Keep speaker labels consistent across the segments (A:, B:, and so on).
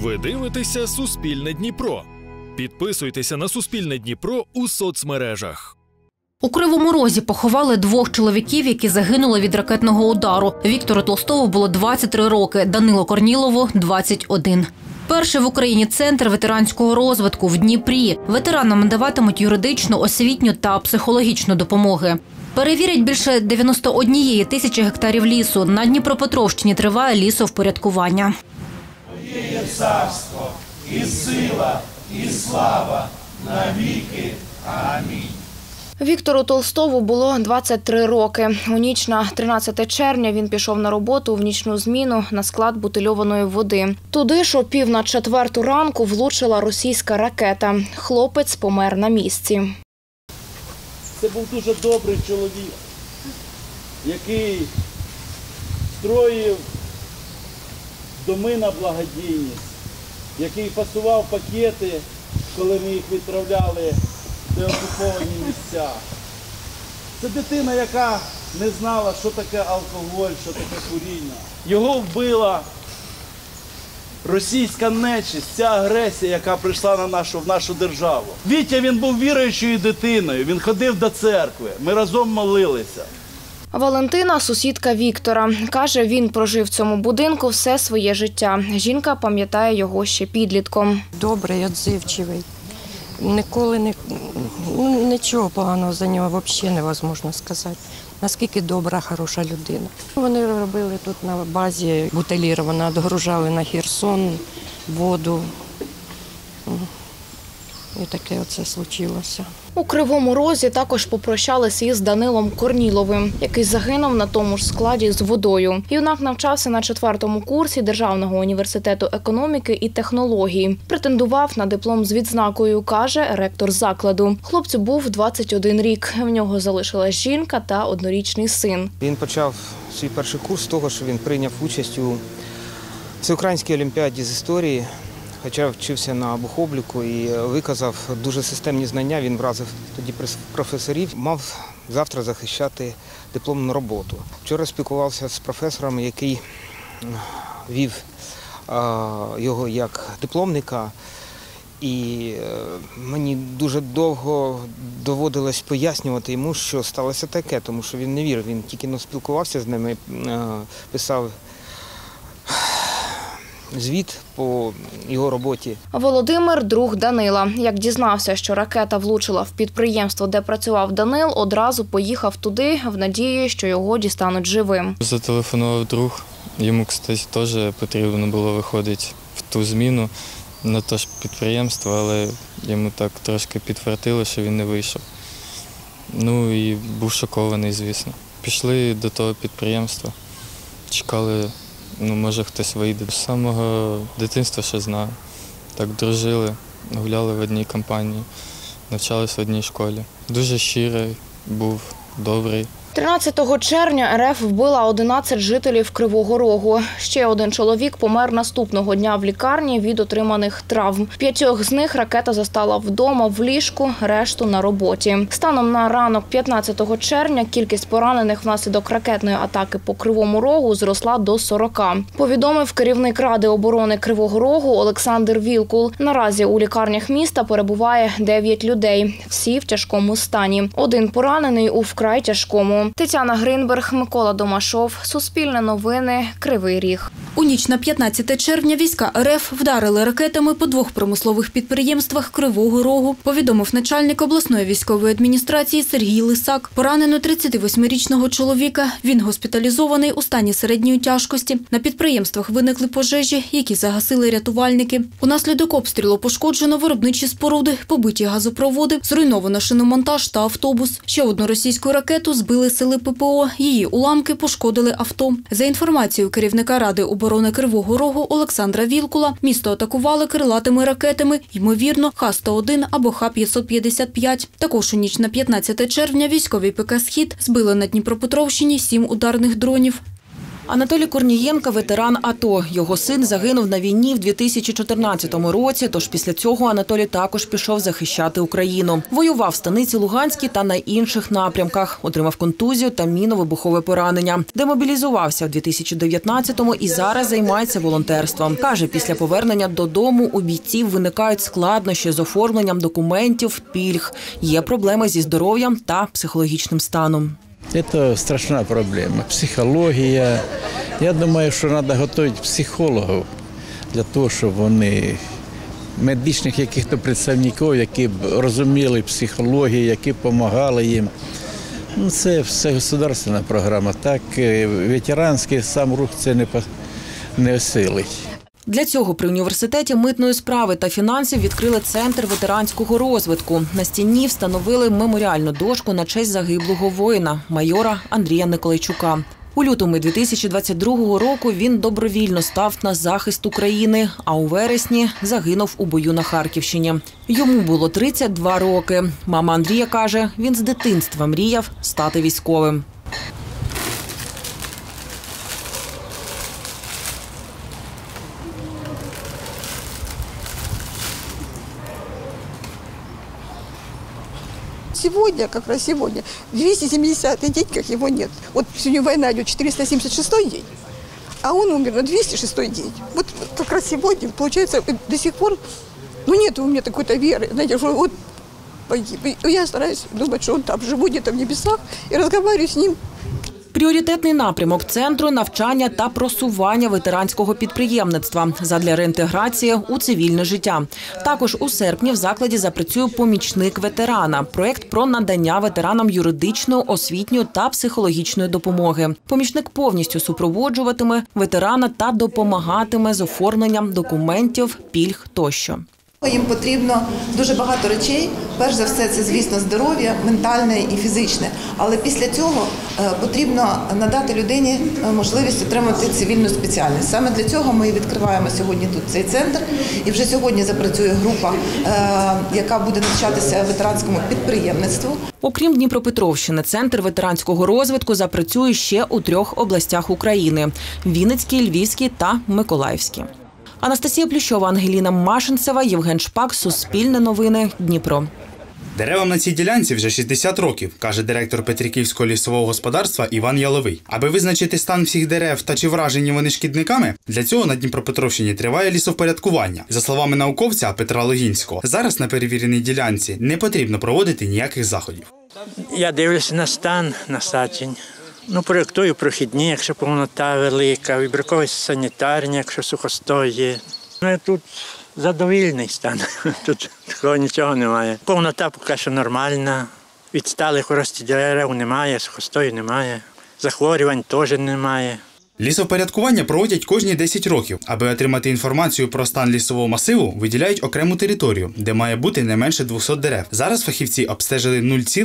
A: Ви дивитеся «Суспільне Дніпро». Підписуйтеся на «Суспільне Дніпро» у соцмережах.
B: У Кривому Розі поховали двох чоловіків, які загинули від ракетного удару. Віктору Толстову було 23 роки, Данилу Корнілову – 21. Перший в Україні центр ветеранського розвитку в Дніпрі. Ветеранам надаватимуть юридичну, освітню та психологічну допомоги. Перевірять більше 91 тисячі гектарів лісу. На Дніпропетровщині триває лісовпорядкування.
C: Твоє царство, і сила, і слава навіки. Амінь.
D: Віктору Толстову було 23 роки. У ніч на 13 червня він пішов на роботу в нічну зміну на склад бутильованої води. Туди ж о 3:45 ранку влучила російська ракета. Хлопець помер на місці.
C: Це був дуже добрий чоловік, який строїв доми на благодійність, який фасував пакети, коли ми їх відправляли в деокуповані місця. Це дитина, яка не знала, що таке алкоголь, що таке куріння. Його вбила російська нечисть, ця агресія, яка прийшла в нашу державу. Вітя, він був віруючою дитиною, він ходив до церкви, ми разом молилися.
D: Валентина – сусідка Віктора. Каже, він прожив в цьому будинку все своє життя. Жінка пам'ятає його ще підлітком.
E: Добрий, відзивчивий. Ніколи нічого поганого за нього взагалі невозможно сказати. Наскільки добра, хороша людина. Вони робили тут на базі бутиліровано, відгружали на Херсон воду. І таке оце случилося.
D: У Кривому Розі також попрощалися із Данилом Корніловим, який загинув на тому ж складі з водою. Юнак навчався на 4-му курсі Державного університету економіки і технології. Претендував на диплом з відзнакою, каже ректор закладу. Хлопцю був 21 рік. В нього залишилась жінка та 1-річний син.
F: Він почав свій перший курс з того, що він прийняв участь у всеукраїнській олімпіаді з історії. Хоча вчився на бухобліку і виказав дуже системні знання, він вразив тоді професорів, мав завтра захищати дипломну роботу. Вчора спілкувався з професором, який вів його як дипломника, і мені дуже довго доводилось пояснювати йому, що сталося таке, тому що він не вірив, він тільки спілкувався з ними, писав звіт по його роботі.
D: Володимир – друг Данила. Як дізнався, що ракета влучила в підприємство, де працював Данил, одразу поїхав туди в надії, що його дістануть живим.
G: Зателефонував друг. Йому, кстати, теж потрібно було виходити в ту зміну на те ж підприємство, але йому так трошки підфартило, що він не вийшов. Ну і був шокований, звісно. Пішли до того підприємства, чекали, може хтось вийде. З самого дитинства ще знаю. Так дружили, гуляли в одній компанії, навчалися в одній школі. Дуже щирий був, добрий.
D: 13 червня РФ вбила 11 жителів Кривого Рогу. Ще один чоловік помер наступного дня в лікарні від отриманих травм. 5 з них ракета застала вдома, в ліжку, решту на роботі. Станом на ранок 15 червня кількість поранених внаслідок ракетної атаки по Кривому Рогу зросла до 40. Повідомив керівник Ради оборони Кривого Рогу Олександр Вілкул. Наразі у лікарнях міста перебуває 9 людей. Всі в тяжкому стані. Один поранений у вкрай тяжкому. Тетяна Гринберг, Микола Домашов, Суспільне новини, Кривий Ріг.
B: У ніч на 15 червня війська РФ вдарили ракетами по 2 промислових підприємствах Кривого Рогу, повідомив начальник обласної військової адміністрації Сергій Лисак. Поранено 38-річного чоловіка. Він госпіталізований у стані середньої тяжкості. На підприємствах виникли пожежі, які загасили рятувальники. Унаслідок обстрілу пошкоджено виробничі споруди, побиті газопроводи, зруйновано шиномонтаж та автобус. Ще одну російську ракету збили сили ППО. Її уламки пошкодили авто. За інформацією керівника Ради оборони Кривого Рогу Олександра Вілкула, місто атакували крилатими ракетами, ймовірно, Х-101 або Х-555. Також у ніч на 15 червня військові ПК «Схід» збили на Дніпропетровщині 7 ударних дронів.
H: Анатолій Корнієнко – ветеран АТО. Його син загинув на війні в 2014 році, тож після цього Анатолій також пішов захищати Україну. Воював в Станиці Луганській та на інших напрямках. Отримав контузію та мінно-вибухове поранення. Демобілізувався в 2019-му і зараз займається волонтерством. Каже, після повернення додому у бійців виникають складнощі з оформленням документів, пільг. Є проблеми зі здоров'ям та психологічним станом.
I: Це страшна проблема. Психологія. Я думаю, що треба готувати психологів для того, щоб вони, медичних якихось представників, які б розуміли психологію, які допомагали їм. Це все державна програма. Так, ветеранський сам рух це не осилить.
H: Для цього при університеті митної справи та фінансів відкрили центр ветеранського розвитку. На стіні встановили меморіальну дошку на честь загиблого воїна, майора Андрія Николайчука. У лютому 2022 року він добровільно став на захист України, а у вересні загинув у бою на Харківщині. Йому було 32 роки. Мама Андрія каже, він з дитинства мріяв стати військовим.
J: Сегодня, как раз сегодня, 270-й день, как его нет. Вот сегодня война идет, 476-й день, а он умер на 206-й день. Вот как раз сегодня, получается, до сих пор, нет у меня такой-то веры, знаете, что вот погиб. И я стараюсь думать, что он там живу где-то в небесах, и разговариваю с ним.
H: Пріоритетний напрямок центру – навчання та просування ветеранського підприємництва задля реінтеграції у цивільне життя. Також у серпні в закладі запрацює помічник ветерана – проєкт про надання ветеранам юридичної, освітньої та психологічної допомоги. Помічник повністю супроводжуватиме ветерана та допомагатиме з оформленням документів, пільг тощо.
K: Їм потрібно дуже багато речей. Перш за все, це, звісно, здоров'я, ментальне і фізичне. Але після цього потрібно надати людині можливість отримати цивільну спеціальність. Саме для цього ми відкриваємо сьогодні тут цей центр. І вже сьогодні запрацює група, яка буде навчатися ветеранському підприємництву.
H: Окрім Дніпропетровщини, центр ветеранського розвитку запрацює ще у 3 областях України – Вінницькій, Львівській та Миколаївській. Анастасія Плющова, Ангеліна Машинцева, Євген Шпак, Суспільне новини, Дніпро.
L: Деревам на цій ділянці вже 60 років, каже директор Петриківського лісового господарства Іван Яловий. Аби визначити стан всіх дерев та чи вражені вони шкідниками, для цього на Дніпропетровщині триває лісовпорядкування. За словами науковця Петра Логінського, зараз на перевіреній ділянці не потрібно проводити ніяких заходів.
M: Я дивлюся на стан насаджень. Проєктую прохідні, якщо повнота велика, вибіркові санітарні, якщо сухостой є. Тут задовільний стан, тут такого нічого немає. Повнота поки що нормальна, відсталих у рості дерев немає, сухостою немає, захворювань теж немає.
L: Лісовпорядкування проводять кожні 10 років. Аби отримати інформацію про стан лісового масиву, виділяють окрему територію, де має бути не менше 200 дерев. Зараз фахівці обстежили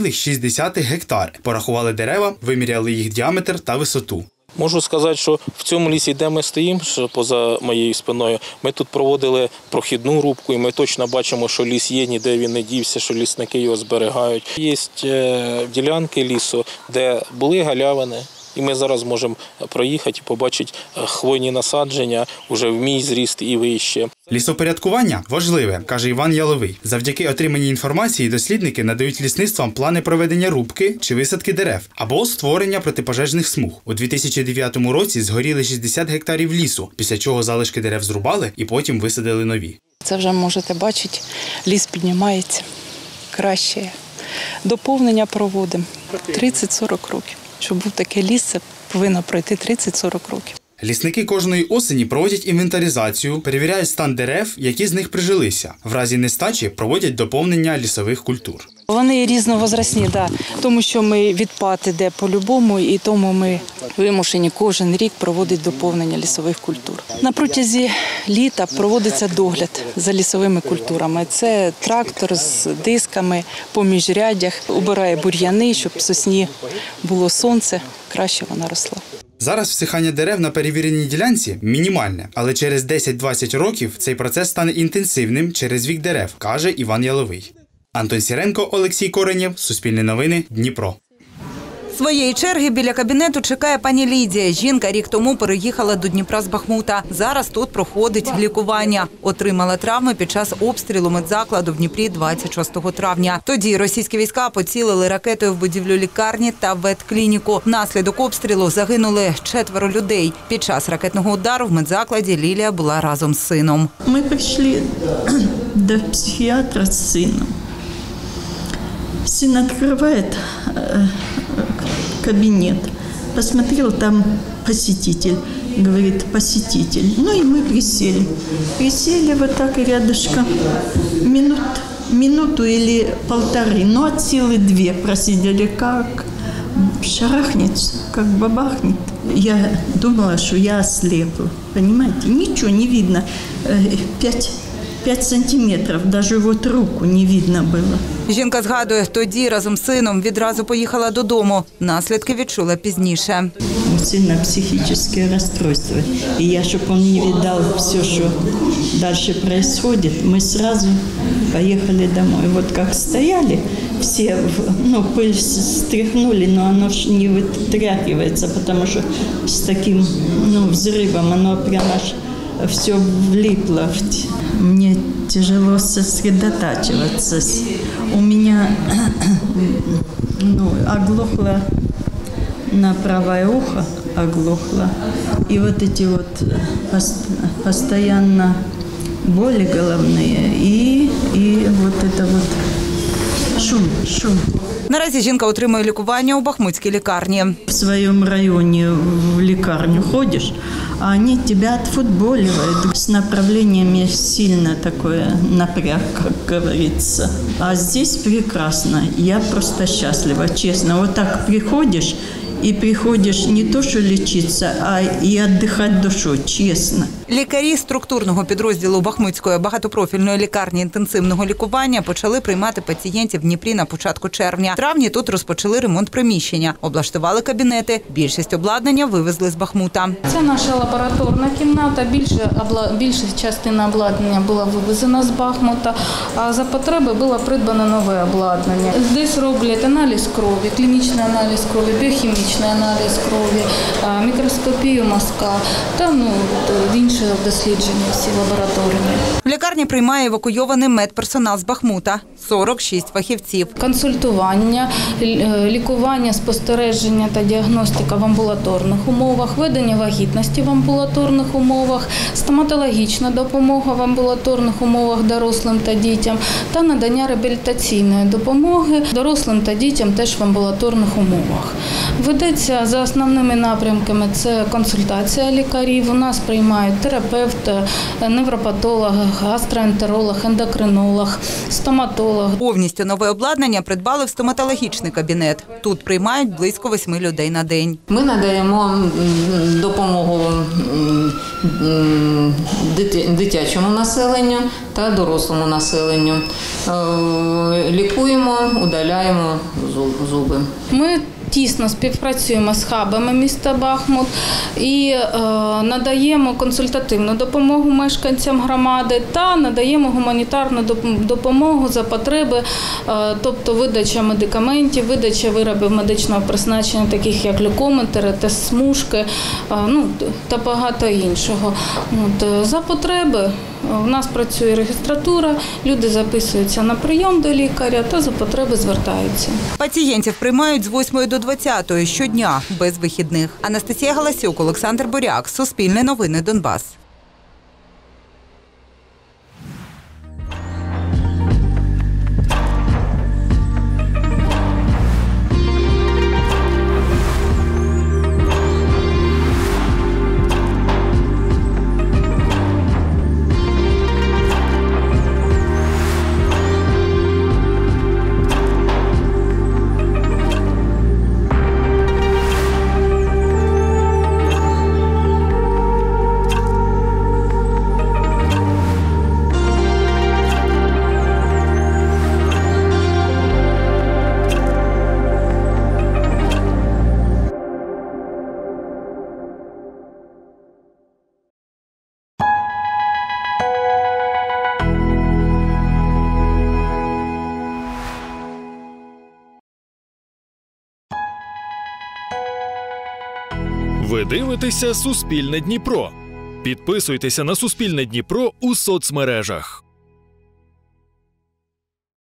L: 0,6 гектар, порахували дерева, виміряли їх діаметр та висоту.
N: Можу сказати, що в цьому лісі, де ми стоїмо, поза моєю спиною, ми тут проводили прохідну рубку, і ми точно бачимо, що ліс є, ніде він не дівся, що лісники його зберігають. Є ділянки лісу, де були галявини, і ми зараз можемо проїхати і побачити хвойні насадження вже в мій зріст і вище.
L: Лісопорядкування важливе, каже Іван Яловий. Завдяки отриманій інформації дослідники надають лісництвам плани проведення рубки чи висадки дерев або створення протипожежних смуг. У 2009 році згоріли 60 гектарів лісу, після чого залишки дерев зрубали і потім висадили нові.
O: Це вже можете бачити, ліс піднімається краще. Доповнення проводимо 30-40 років. Щоб був такий ліс, це повинно пройти 30-40 років.
L: Лісники кожної осені проводять інвентаризацію, перевіряють стан дерев, які з них прижилися. В разі нестачі проводять доповнення лісових культур.
O: Вони різновозрастні, тому що ми відпад іде по-любому, і тому ми вимушені кожен рік проводити доповнення лісових культур. На протязі літа проводиться догляд за лісовими культурами. Це трактор з дисками по міжряддях, убирає бур'яни, щоб сосні було сонце, краще вона росла.
L: Зараз всихання дерев на перевіреній ділянці мінімальне, але через 10-20 років цей процес стане інтенсивним через вік дерев, каже Іван Яловий. Антон Сіренко, Олексій Коренєв, Суспільне новини, Дніпро.
P: Своєї черги біля кабінету чекає пані Лідія. Жінка рік тому переїхала до Дніпра з Бахмута. Зараз тут проходить лікування. Отримала травми під час обстрілу медзакладу в Дніпрі 26 травня. Тоді російські війська поцілили ракетою в будівлю лікарні та ветклініку. Внаслідок обстрілу загинули 4 людей. Під час ракетного удару в медзакладі Лілія була разом з сином.
Q: Ми прийшли до психіатра з сином. Сын открывает кабинет, посмотрел, там посетитель, говорит, посетитель. Ну и мы присели. Присели вот так рядышком, минуту или полторы, но от силы 2 просидели, как шарахнется, как бабахнет. Я думала, что я ослепла, понимаете, ничего не видно, 5 сантиметрів, навіть вот руку не видно було.
P: Жінка згадує, тоді разом з сином відразу поїхала додому. Наслідки відчула пізніше.
Q: У сина психічне розстройство. І я, щоб він не видав все, що далі відбувається, ми одразу поїхали домой. Вот як стояли, всі, пыль стряхнули, но оно не витряхивается, тому що з таким взривом оно прямо аж все влипло. Мне тяжело сосредотачиваться. У меня оглохло на правое ухо, оглохло. И вот эти вот постоянно боли головные и вот это вот шум.
P: Наразі жінка отримує лікування у бахмутській лікарні.
Q: В своєму районі в лікарню ходиш, а они тебя отфутболивают. С направлениями сильно такой напряг, как говорится. А здесь прекрасно. Я просто счастлива, честно. Вот так приходишь, і приходиш не то, що лічитися, а і віддихати душою, чесно.
P: Лікарі структурного підрозділу Бахмутської багатопрофільної лікарні інтенсивного лікування почали приймати пацієнтів в Дніпрі на початку червня. В травні тут розпочали ремонт приміщення, облаштували кабінети. Більшість обладнання вивезли з Бахмута.
R: Це наша лабораторна кімната. Більша частина обладнання була вивезена з Бахмута, а за потреби було придбано нове обладнання. Здесь роблять аналіз крові, клінічний аналіз крові, біохімічний аналіз крові, мікроскопію мозка та інші дослідження всі лабораторні.
P: В лікарні приймає евакуйований медперсонал з Бахмута – 46 фахівців.
R: Консультування, лікування, спостереження та діагностика в амбулаторних умовах, ведення вагітності в амбулаторних умовах, стоматологічна допомога в амбулаторних умовах дорослим та дітям та надання реабілітаційної допомоги дорослим та дітям теж в амбулаторних умовах. Ведеться за основними напрямками – це консультація лікарів. У нас приймають терапевт, невропатолог, гастроентеролог, ендокринолог, стоматолог.
P: Повністю нове обладнання придбали в стоматологічний кабінет. Тут приймають близько 8 людей на день.
S: Ми надаємо допомогу дитячому населенню та дорослому населенню. Лікуємо, удаляємо зуби.
R: Ми тісно співпрацюємо з хабами міста Бахмут і надаємо консультативну допомогу мешканцям громади та надаємо гуманітарну допомогу за потреби, тобто видача медикаментів, видача виробів медичного призначення, таких як глюкометри, тест-смужки, та багато іншого. За потреби у нас працює регістратура, люди записуються на прийом до лікаря та за потреби звертаються.
P: Пацієнтів приймають з 8 до 20 щодня, без вихідних. Анастасія Галасюк, Олександр Боряк, Суспільне новини, Донбас.
A: Ви дивитеся «Суспільне Дніпро». Підписуйтеся на «Суспільне Дніпро» у соцмережах.